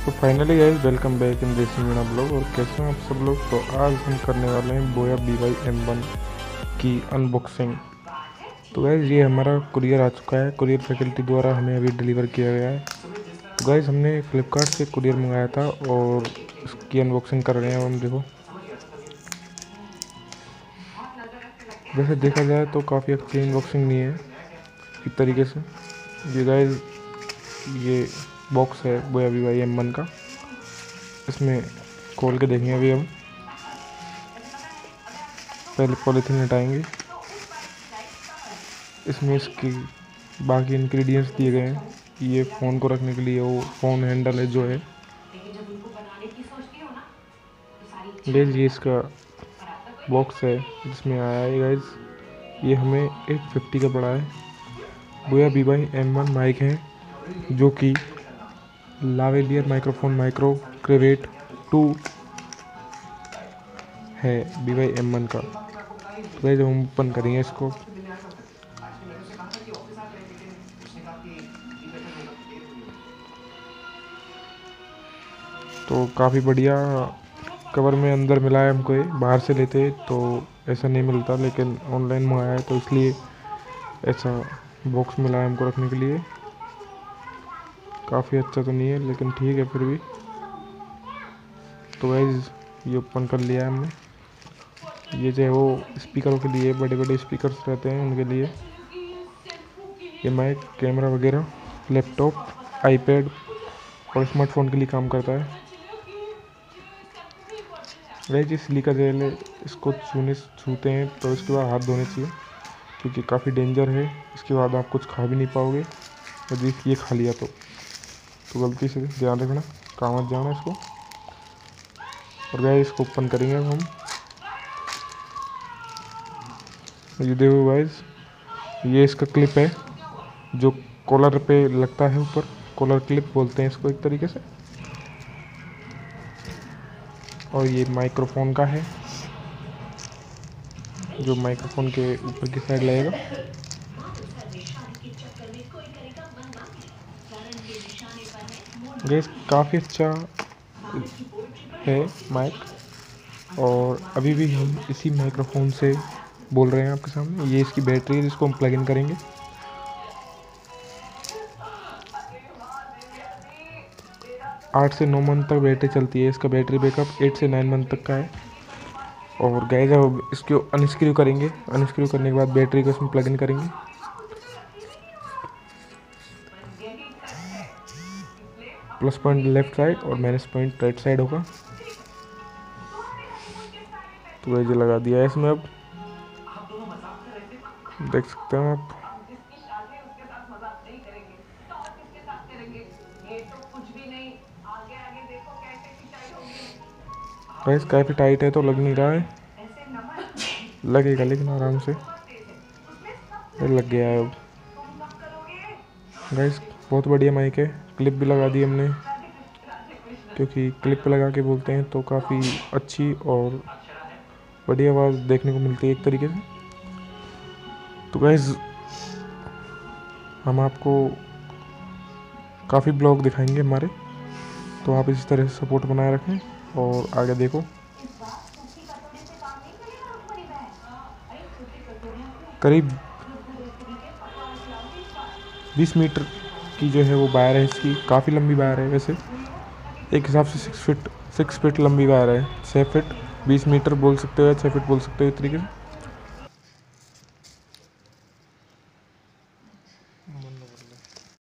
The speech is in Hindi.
तो finally guys welcome back in Desi Meena blog. और कैसे हैं आप सब लोग। तो आज हम करने वाले हैं बोया BY-M1 की अनबॉक्सिंग। तो गाइस ये हमारा कुरियर आ चुका है, कुरियर फैकल्टी द्वारा हमें अभी डिलीवर किया गया है। तो गाइस हमने फ्लिपकार्ट से कुरियर मंगाया था और इसकी अनबॉक्सिंग कर रहे हैं हम। देखो, वैसे देखा जाए तो काफ़ी अच्छी अनबॉक्सिंग नहीं है एक तरीके से। ये गाइस ये बॉक्स है बोया BY-M1 का। इसमें खोल के देखेंगे अभी हम। पहले पॉलीथीन हटाएंगे। इसमें इसकी बाकी इंग्रेडिएंट्स दिए गए हैं। ये फ़ोन को रखने के लिए वो फ़ोन हैंडल है जो है। गाइस ये इसका बॉक्स है जिसमें आया है। गाइस ये हमें 850 का पड़ा है। बोया BY-M1 माइक है जो कि लावेलियर माइक्रोफोन माइक्रो क्रेवेट 2 है BY-M1 का। तो जब हम ओपन करेंगे इसको, तो काफ़ी बढ़िया कवर में अंदर मिला है हमको। ये बाहर से लेते तो ऐसा नहीं मिलता, लेकिन ऑनलाइन मंगाया है तो इसलिए ऐसा बॉक्स मिला है हमको रखने के लिए। काफ़ी अच्छा तो नहीं है लेकिन ठीक है फिर भी। तो गाइस ये ओपन कर लिया है हमने। ये जो है वो स्पीकरों के लिए, बड़े बड़े स्पीकर्स रहते हैं उनके लिए। ये माइक, कैमरा वगैरह, लैपटॉप, आईपैड और स्मार्टफोन के लिए काम करता है। गाइस ये सिलिका जेल है, इसको छूते हैं तो इसके बाद हाथ धोने चाहिए क्योंकि काफ़ी डेंजर है। इसके बाद आप कुछ खा भी नहीं पाओगे यदि ये खा लिया तो गलती से ध्यान रखना, काम मत जाना इसको। और गाइस इसको ओपन करेंगे अब हम। ये देखो गाइस, ये इसका क्लिप है जो कॉलर पे लगता है ऊपर। कॉलर क्लिप बोलते हैं इसको एक तरीके से। और ये माइक्रोफोन का है जो माइक्रोफोन के ऊपर की साइड लगेगा। गाइस काफ़ी अच्छा है माइक। और अभी भी हम इसी माइक्रोफोन से बोल रहे हैं आपके सामने। ये इसकी बैटरी है जिसको हम प्लग इन करेंगे। 8 से 9 मंथ तक बैटरी चलती है। इसका बैटरी बैकअप 8 से 9 मंथ तक का है। और गाइस अब इसको अनस्क्रू करेंगे। अनस्क्रू करने के बाद बैटरी को इसमें प्लग इन करेंगे। प्लस पॉइंट लेफ्ट साइड और माइनस पॉइंट राइट साइड होगा। तो ये लगा दिया है इसमें। अब देख सकते हैं आप। गाइस काफ़ी टाइट है तो लग नहीं रहा है, लगेगा लेकिन आराम से। लग गया है अब। गाइस बहुत बढ़िया माइक है। क्लिप भी लगा दी हमने क्योंकि क्लिप पे लगा के बोलते हैं तो काफ़ी अच्छी और बढ़िया आवाज़ देखने को मिलती है एक तरीके से। तो गाइस हम आपको काफ़ी ब्लॉग दिखाएंगे हमारे, तो आप इसी तरह से सपोर्ट बनाए रखें और आगे देखो। करीब 20 मीटर की जो है वो वायर है इसकी। काफ़ी लंबी वायर है वैसे, एक हिसाब से 6 फीट लंबी वायर है। 6 फीट 20 मीटर बोल सकते हो या 6 फीट बोल सकते हो इस तरीके से।